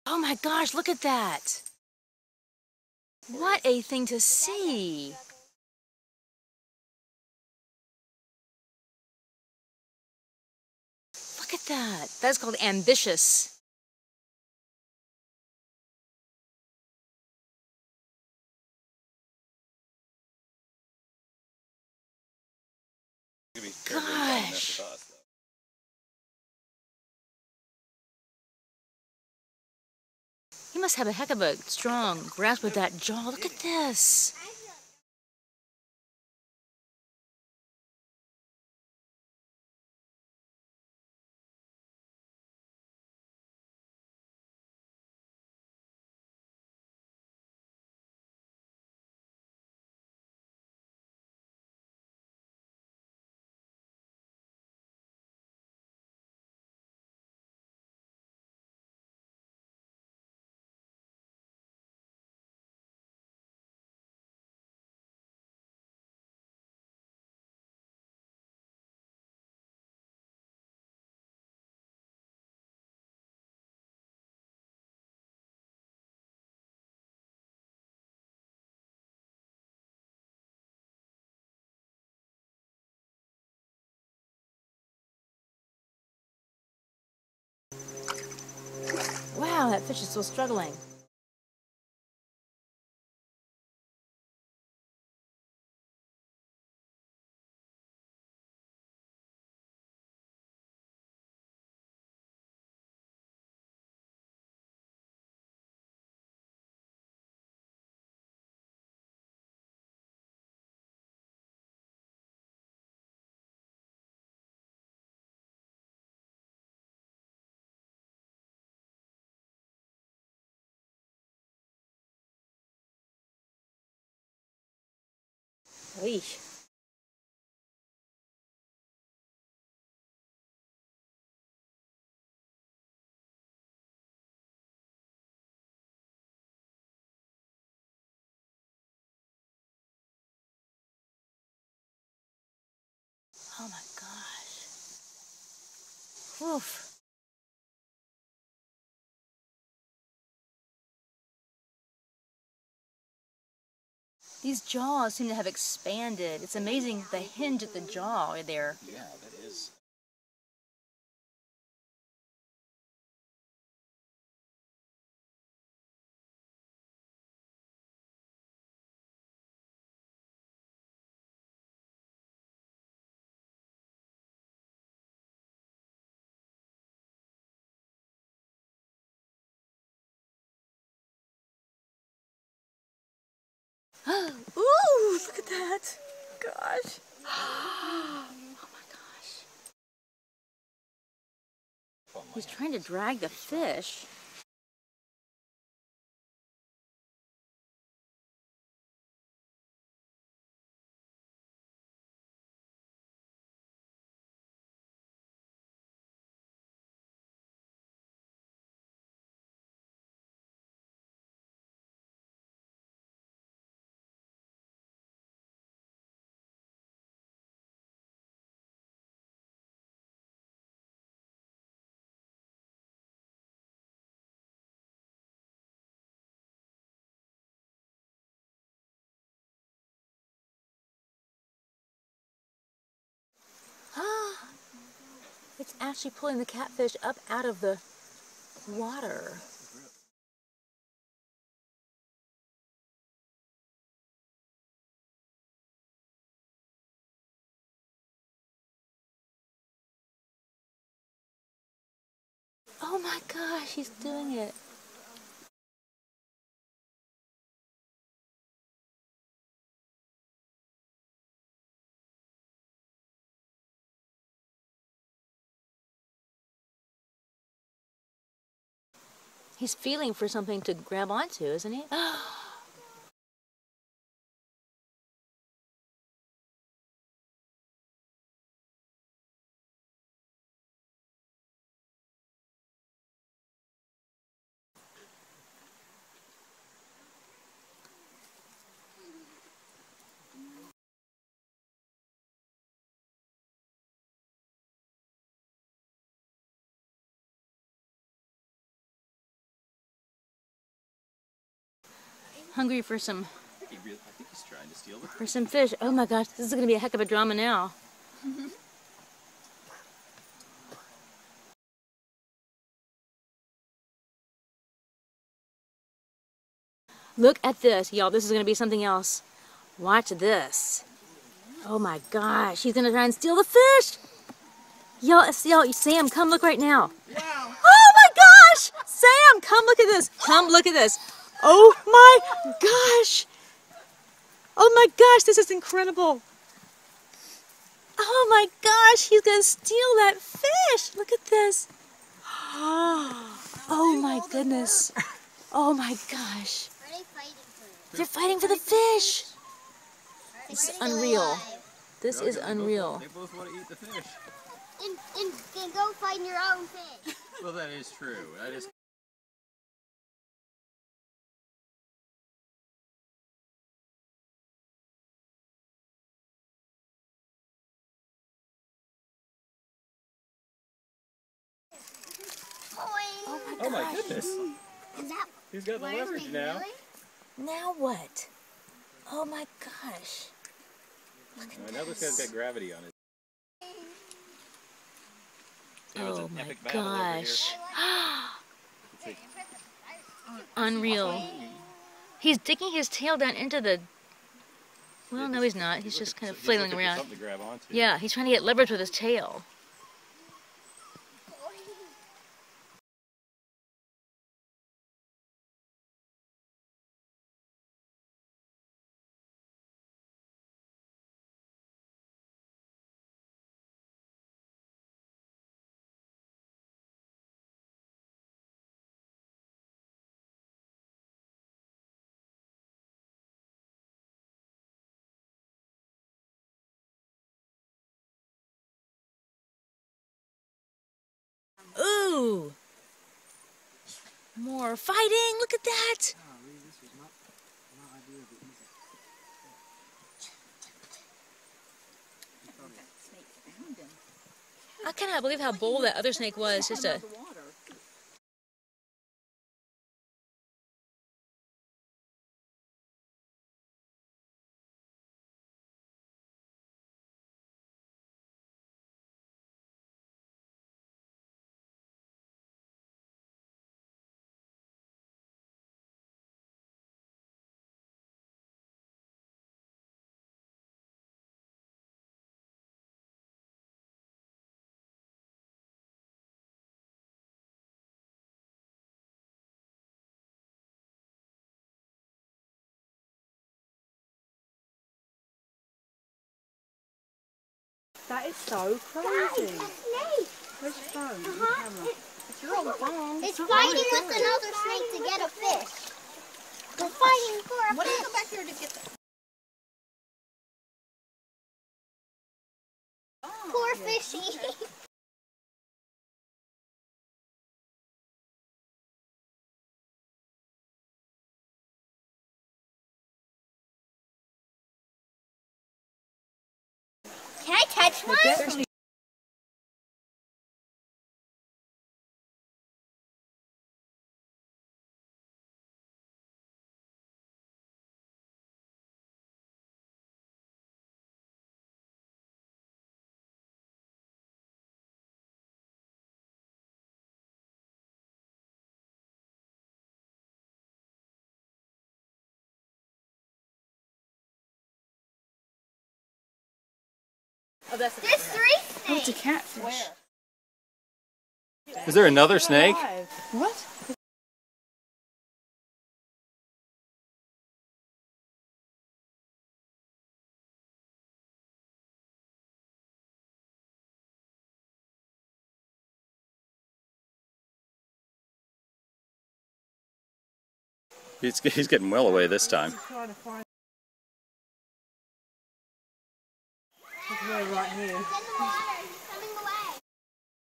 Oh my gosh, look at that. What a thing to see. Look at that. That's called ambitious. Gosh. He must have a heck of a strong grasp with that jaw. Look at this. Wow, that fish is still struggling. Eesh. Oh my gosh. Oof. These jaws seem to have expanded. It's amazing the hinge at the jaw there. Yeah, that is. Ooh, look at that. Gosh. Oh my gosh. He's trying to drag the fish. It's actually pulling the catfish up out of the water. Oh my gosh, he's doing it. He's feeling for something to grab onto, isn't he? hungry for some I think he's trying to steal the for some fish. Oh my gosh, this is going to be a heck of a drama now. Look at this, y'all. This is going to be something else. Watch this. Oh my gosh, he's going to try and steal the fish. Y'all, Sam, come look right now. Wow. Oh my gosh! Sam, come look at this. Come look at this. Oh my gosh. Oh my gosh, this is incredible. Oh my gosh, he's going to steal that fish. Look at this. Oh my goodness. Oh my gosh. They're fighting for the fish. This is unreal. This is unreal. They both want to eat the fish. And go find your own fish. Well, that is true. That is. Oh my goodness. Is that He's got the leverage now. Now what? Oh my gosh. Look at Now this guy's got gravity on it. Oh my gosh. Unreal. He's digging his tail down into the... Well, no he's not. He's just kind of flailing around. Something to grab onto. Yeah, he's trying to get leverage with his tail. Ooh! More fighting! Look at that! I cannot believe how bold that other snake was. Just a... That is so crazy. a snake? Where's your phone? Your camera. It's really fun. It's fighting with another snake to get a fish. They're fighting for a fish. Why don't you go back here to get that? Poor fishy. Can I touch one? Oh, that's There's 3 snakes. Oh, it's a catfish. Is there another snake? What? He's getting well away this time. Trying to find. There's one right here.